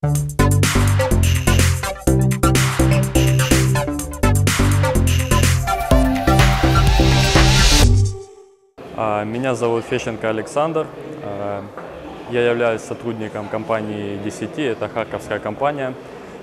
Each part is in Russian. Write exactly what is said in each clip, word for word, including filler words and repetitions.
Меня зовут Фещенко Александр. Я являюсь сотрудником компании ди си ти, это харьковская компания.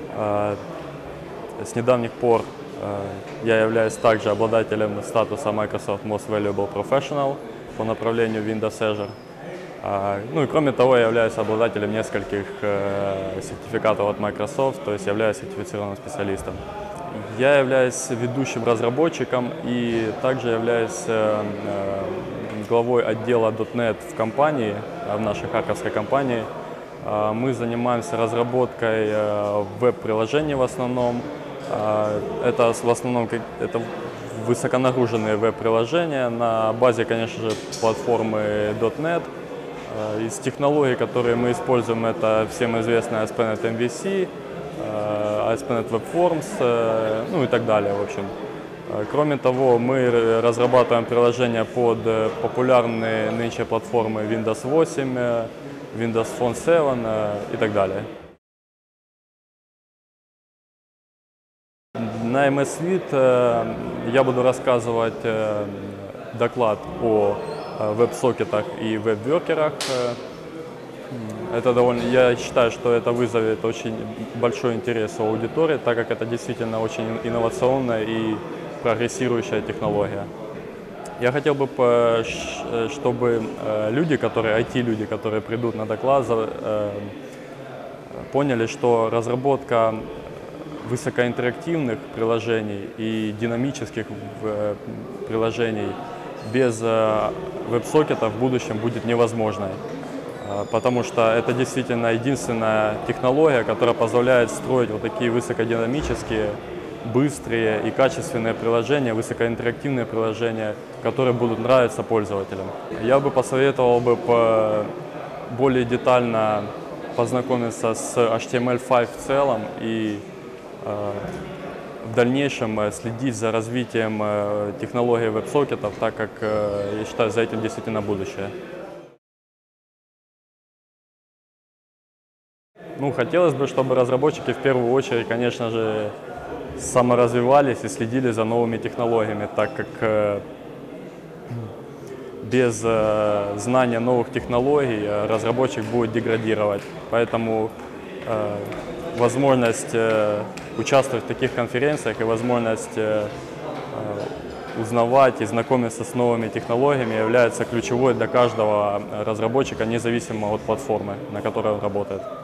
С недавних пор я являюсь также обладателем статуса Microsoft Most Valuable Professional по направлению Windows Azure. Ну и кроме того, я являюсь обладателем нескольких сертификатов от Microsoft, то есть являюсь сертифицированным специалистом. Я являюсь ведущим разработчиком и также являюсь главой отдела .дот нет в компании, в нашей харьковской компании. Мы занимаемся разработкой веб-приложений в основном. Это в основном это высоконагруженные веб-приложения на базе, конечно же, платформы .дот нет. Из технологий, которые мы используем, это всем известная эй эс пи точка нет эм ви си, эй эс пи точка нет Web Forms, ну и так далее, в общем. Кроме того, мы разрабатываем приложения под популярные нынче платформы Windows восемь, Windows Phone семь и так далее. На эм эс Suite я буду рассказывать доклад о веб-сокетах и веб-воркерах. Это довольно, я считаю, что это вызовет очень большой интерес у аудитории, так как это действительно очень инновационная и прогрессирующая технология. Я хотел бы, чтобы люди, которые, ай ти-люди, которые придут на доклад, поняли, что разработка высокоинтерактивных приложений и динамических приложений без веб-сокета в будущем будет невозможной, потому что это действительно единственная технология, которая позволяет строить вот такие высокодинамические, быстрые и качественные приложения, высокоинтерактивные приложения, которые будут нравиться пользователям. Я бы посоветовал бы по более детально познакомиться с эйч ти эм эль пять в целом и э, в дальнейшем следить за развитием технологий веб-сокетов, так как, я считаю, за этим действительно будущее. Ну, хотелось бы, чтобы разработчики в первую очередь, конечно же, саморазвивались и следили за новыми технологиями, так как без знания новых технологий разработчик будет деградировать. Поэтому возможность участвовать в таких конференциях и возможность узнавать и знакомиться с новыми технологиями является ключевой для каждого разработчика, независимо от платформы, на которой он работает.